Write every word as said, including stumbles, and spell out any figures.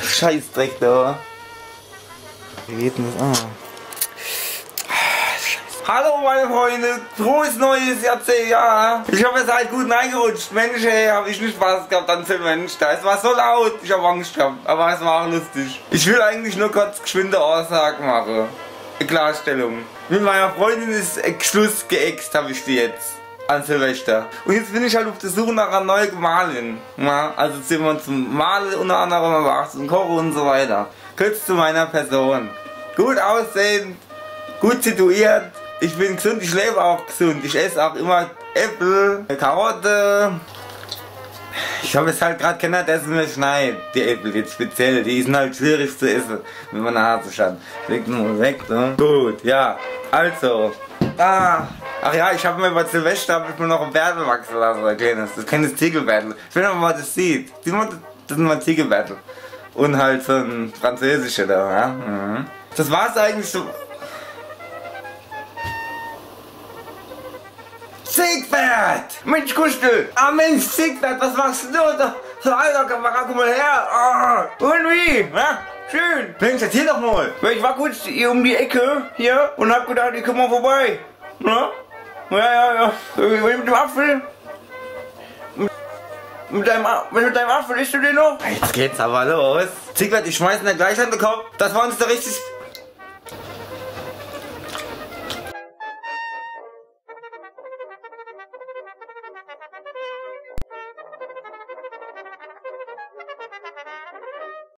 Scheißdreck da. Wie geht denn das an? Hallo meine Freunde, frohes neues Jahrzehnt, ja. Ich hoffe, ihr seid gut reingerutscht. Mensch, ey, hab ich nicht Spaß gehabt an Silvester. Es war so laut, ich hab Angst gehabt, aber es war auch lustig. Ich will eigentlich nur kurz geschwinde Aussage machen. Eine Klarstellung. Mit meiner Freundin ist Schluss geäxt, habe ich die jetzt. An Silvester. Und jetzt bin ich halt auf der Suche nach einer neuen Gemahlin. Ja, also sind wir zum Malen unter anderem, aber auch zum Kochen und so weiter. Kurz zu meiner Person. Gut aussehend, gut situiert. Ich bin gesund, ich lebe auch gesund. Ich esse auch immer Äpfel, Karotte. Ich habe jetzt halt gerade keiner, der es mir schneidet. Die Äpfel jetzt speziell, die sind halt schwierig zu essen, wenn man eine Nase schaut. Leg nur weg, ne? Gut, ja. Also. Ah. Ach ja, ich habe mir bei Silvester hab ich mir noch ein Bärtel wachsen lassen, das, das kleines Ziegelbärtel. Ich will aber mal das sieht. Sieh mal, das ist mein Ziegelbärtel. Und halt so ein französischer da, ja. Mhm. Das war's eigentlich so. Siegfried! Mensch, Kustel! Ah Mensch, Siegfried, was machst du da? So, Alter, Kamerad, komm mal her! Oh. Und wie? Ja? Schön! Mensch, erzähl doch mal! Ich war kurz hier um die Ecke, hier, und hab gedacht, ich komm mal vorbei. Ja? Ja, ja, ja. Mit dem Apfel? Mit deinem, mit deinem Apfel isst du den noch? Jetzt geht's aber los. Siegfried, ich schmeiß ihn gleich an den Kopf. Das war uns der richtig...